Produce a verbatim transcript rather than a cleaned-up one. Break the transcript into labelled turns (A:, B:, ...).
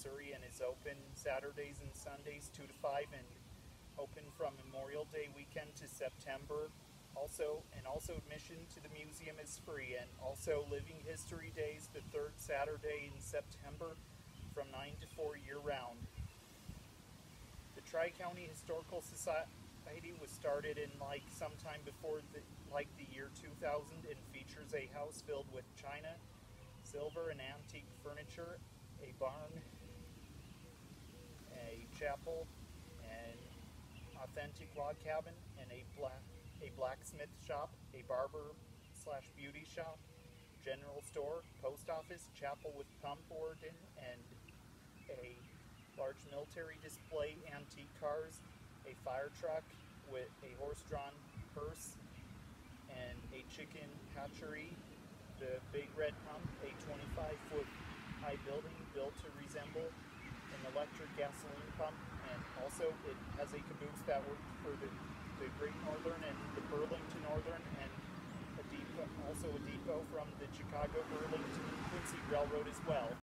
A: Missouri, and is open Saturdays and Sundays two to five, and open from Memorial Day weekend to September. Also, and also admission to the museum is free, and also Living History Days, the third Saturday in September, from nine to four year round. The Tri-County Historical Society was started in like sometime before the, like the year two thousand, and features a house filled with china, silver, and antique furniture, a barn, a chapel, an authentic log cabin, and a black a blacksmith shop, a barber slash beauty shop, general store, post office, chapel with pump organ, and a large military display, antique cars, a fire truck with a horse-drawn hearse, and a chicken hatchery, the Big Red Pump, a twenty-five foot high building built to resemble an electric gasoline pump, and also it has a caboose that worked for the, the Great Northern and the Burlington Northern, and a depot, also a depot from the Chicago Burlington Quincy Railroad as well.